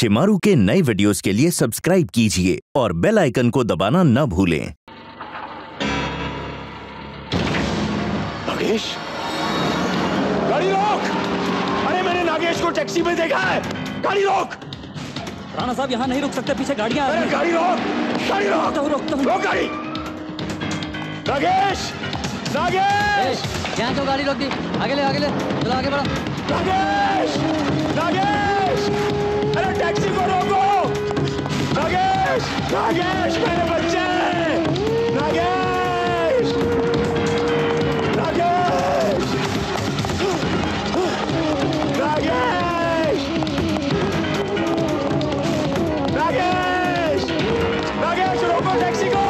शिमारू के नए वीडियोस के लिए सब्सक्राइब कीजिए और बेल आइकन को दबाना न भूलें। नागेश, गाड़ी रोक! अरे मैंने नागेश को टैक्सी में देखा है। गाड़ी रोक! राणा साहब यहाँ नहीं रुक सकते, पीछे गाड़ियां आ रही हैं। गाड़ी रोक! गाड़ी रोक! रोक गाड़ी! नागेश! नागेश! यहाँ क्यों गाड़ी रोक दी? आगे ले चलो आगे बढ़ो। नागेश! नागेश! अरे टैक्सी को रोको! नागेश! नागेश मेरे बच्चे! नागेश! नागेश! नागेश! नागेश! नागेश रोको टैक्सी को!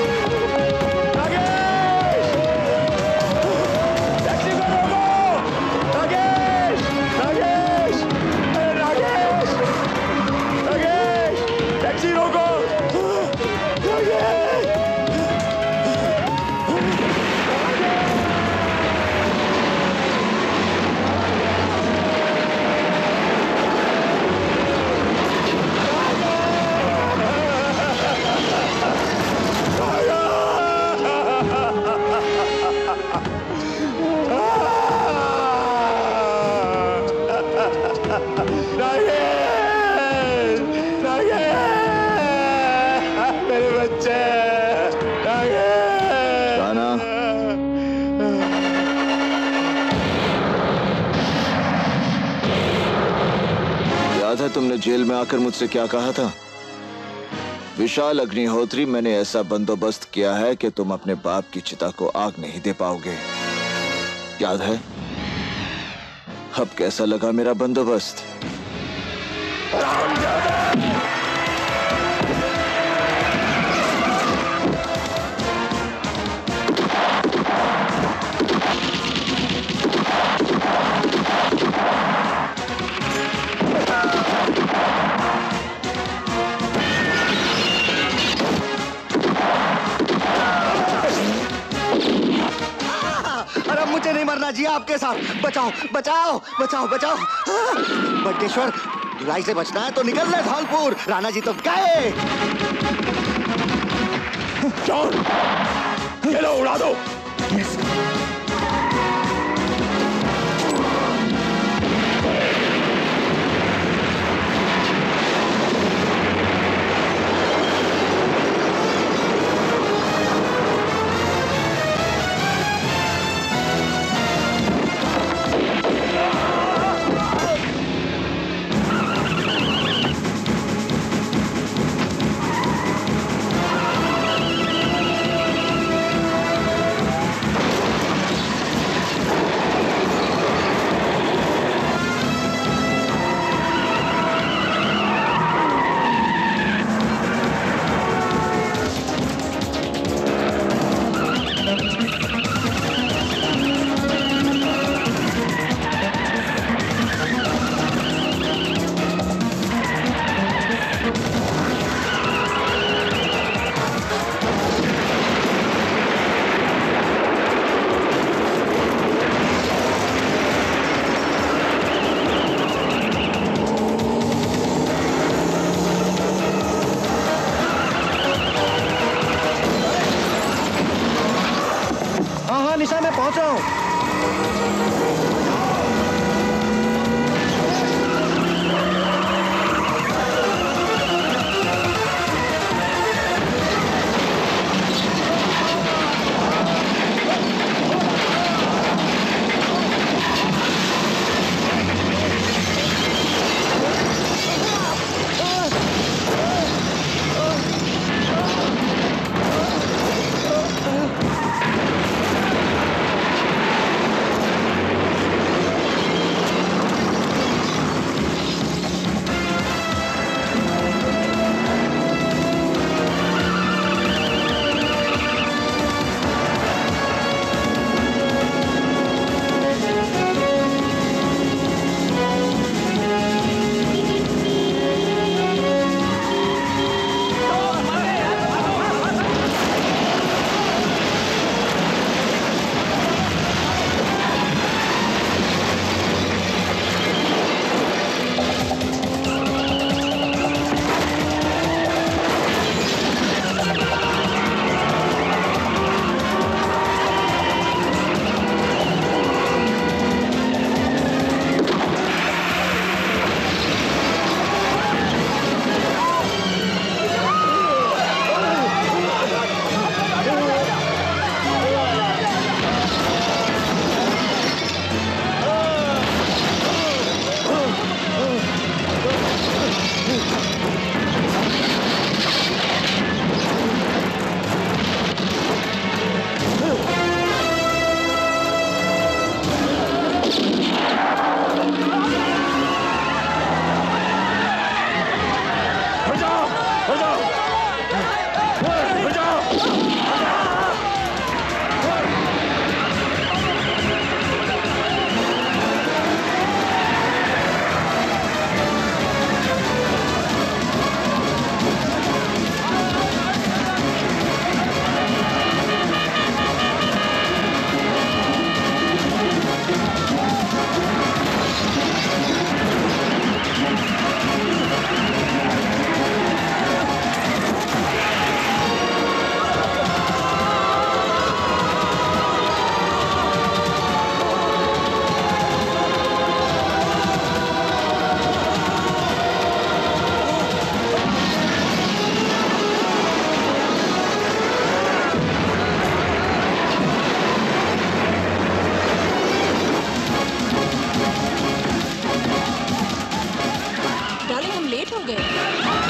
तुमने जेल में आकर मुझसे क्या कहा था? विशाल अग्निहोत्री, मैंने ऐसा बंदोबस्त किया है कि तुम अपने बाप की चिता को आग नहीं दे पाओगे। याद है? अब कैसा लगा मेरा बंदोबस्त? मुझे नहीं मरना जी, आपके साथ। बचाओ बचाओ बचाओ बचाओ। बटकेश्वर, धुलाई से बचना है तो निकल ले धौलपुर। राणा जी तो गए। जॉन, ये लो उड़ा दो। लेट हो गए।